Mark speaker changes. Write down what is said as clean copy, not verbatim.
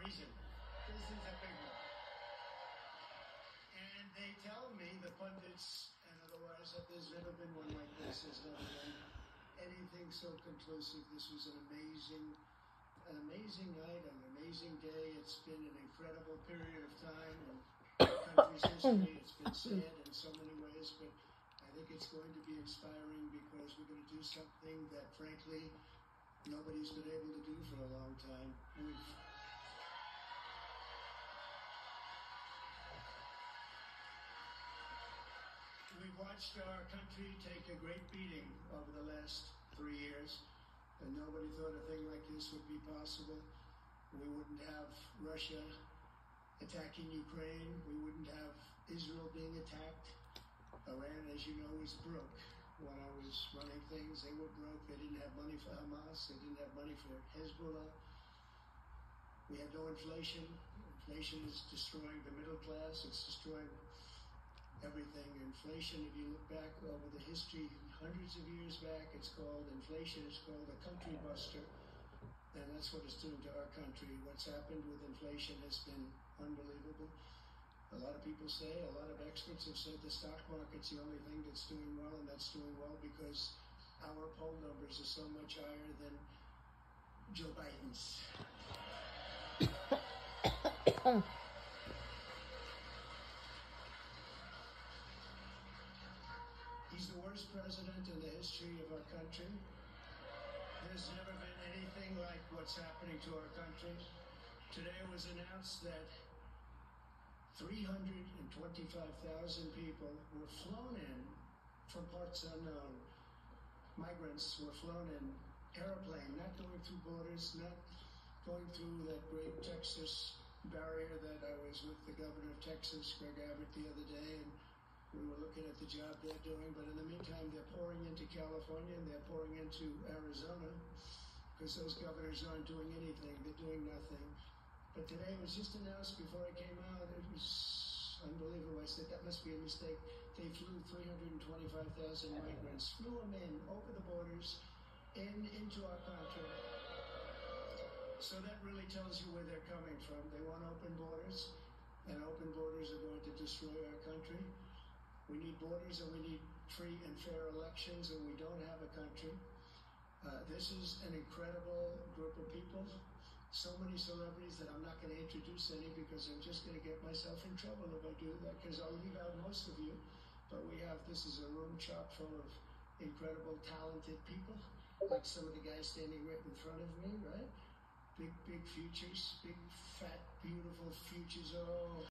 Speaker 1: reason. This is a big one. And they tell me, the pundits and otherwise, that there's never been one like this. There's never been anything so conclusive. This was an amazing night, an amazing day. It's been an incredible period of time in the country's history. It's been sad in so many ways, but I think it's going to be inspiring because we're going to do something that, frankly, nobody's been able to do for a long time. We've watched our country take a great beating over the last 3 years, and nobody thought a thing like this would be possible. We wouldn't have Russia attacking Ukraine. We wouldn't have Israel being attacked. Iran, as you know, is broke. When I was running things, they were broke. They didn't have money for Hamas. They didn't have money for Hezbollah. We had no inflation. Inflation is destroying the middle class. It's destroying everything. Inflation, if you look back over the history, hundreds of years back, it's called inflation. It's called a country buster. And that's what it's doing to our country. What's happened with inflation has been unbelievable. A lot of people say, a lot of experts have said the stock market's the only thing that's doing well, and that's doing well because our poll numbers are so much higher than Joe Biden's. He's the worst president in the history of our country. There's never been anything like what's happening to our country. Today it was announced that 325,000 people were flown in from parts unknown. Migrants were flown in airplane, not going through borders, not going through that great Texas barrier that I was with the governor of Texas, Greg Abbott, the other day, and we were looking at the job they're doing. But in the meantime, they're pouring into California and they're pouring into Arizona because those governors aren't doing anything. They're doing nothing. But today it was just announced before I came out. It was unbelievable. I said, that must be a mistake. They flew 325,000 migrants, flew them in over the borders, into our country. So that really tells you where they're coming from. They want open borders, and open borders are going to destroy our country. We need borders, and we need free and fair elections, and we don't have a country. This is an incredible group of people. So many celebrities that I'm not going to introduce any because I'm just going to get myself in trouble if I do that, because I'll leave out most of you. But this is a room chock full of incredible, talented people, like some of the guys standing right in front of me, right? Big futures, big, fat, beautiful futures. Oh.